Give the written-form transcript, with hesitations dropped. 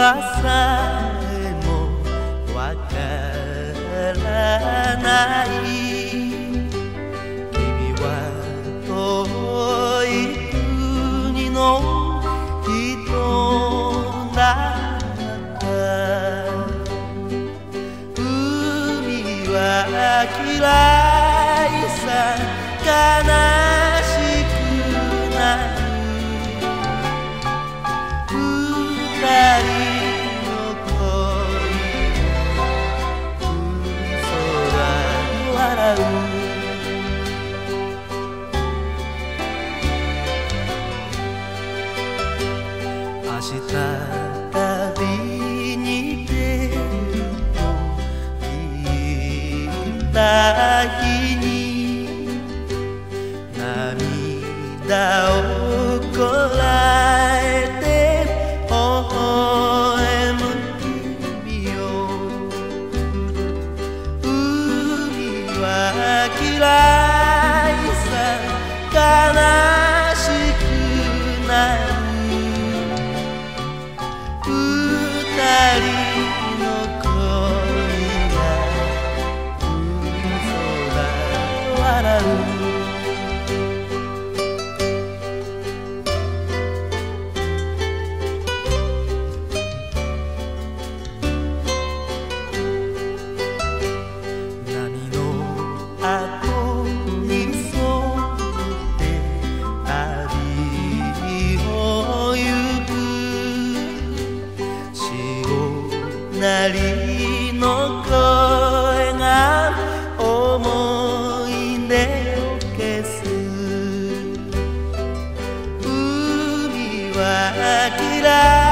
さえもわからない君は遠い国の人だった海は嫌いさ悲しくなる二人の恋嘘が笑う明日旅に出ると言った日に涙をこらえて微笑む君よ海は嫌いさ悲しくなる二人の恋が嘘だ笑う波の後に沿って旅を行く潮なりの声が思い出を消す海は嫌い